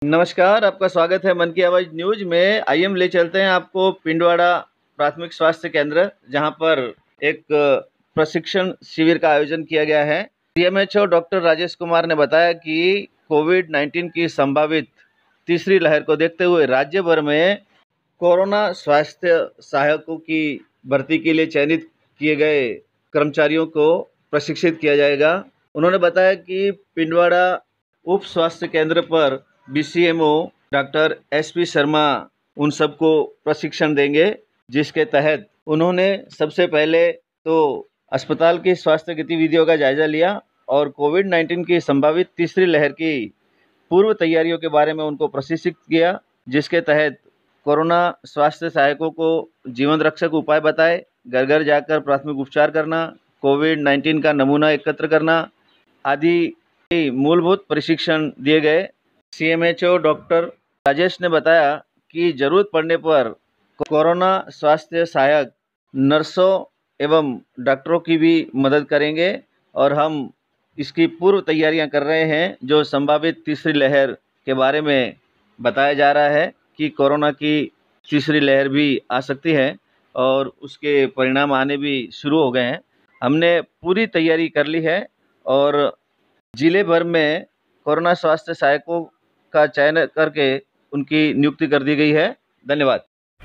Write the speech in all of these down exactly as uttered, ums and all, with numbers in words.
नमस्कार, आपका स्वागत है मन की आवाज़ न्यूज में। आइए हम ले चलते हैं आपको पिंडवाड़ा प्राथमिक स्वास्थ्य केंद्र, जहां पर एक प्रशिक्षण शिविर का आयोजन किया गया है। सीएमएचओ डॉक्टर राजेश कुमार ने बताया कि कोविड नाइन्टीन की संभावित तीसरी लहर को देखते हुए राज्य भर में कोरोना स्वास्थ्य सहायकों की भर्ती के लिए चयनित किए गए कर्मचारियों को प्रशिक्षित किया जाएगा। उन्होंने बताया कि पिंडवाड़ा उप स्वास्थ्य केंद्र पर बीसीएमओ डॉक्टर एसपी शर्मा उन सबको प्रशिक्षण देंगे, जिसके तहत उन्होंने सबसे पहले तो अस्पताल की स्वास्थ्य गतिविधियों का जायजा लिया और कोविड नाइन्टीन की संभावित तीसरी लहर की पूर्व तैयारियों के बारे में उनको प्रशिक्षित किया, जिसके तहत कोरोना स्वास्थ्य सहायकों को जीवन रक्षक उपाय बताए, घर घर जाकर प्राथमिक उपचार करना, कोविड नाइन्टीन का नमूना एकत्र करना आदि मूलभूत प्रशिक्षण दिए गए। सीएमएचओ डॉक्टर राजेश ने बताया कि जरूरत पड़ने पर कोरोना स्वास्थ्य सहायक नर्सों एवं डॉक्टरों की भी मदद करेंगे और हम इसकी पूर्व तैयारियां कर रहे हैं। जो संभावित तीसरी लहर के बारे में बताया जा रहा है कि कोरोना की तीसरी लहर भी आ सकती है और उसके परिणाम आने भी शुरू हो गए हैं। हमने पूरी तैयारी कर ली है और जिले भर में कोरोना स्वास्थ्य सहायकों का चयन करके उनकी नियुक्ति कर दी गई है। धन्यवाद।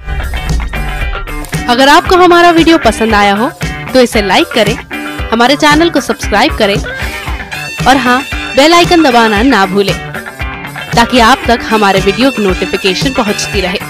अगर आपको हमारा वीडियो पसंद आया हो तो इसे लाइक करें, हमारे चैनल को सब्सक्राइब करें और हाँ, बेल आइकन दबाना ना भूलें ताकि आप तक हमारे वीडियो की नोटिफिकेशन पहुंचती रहे।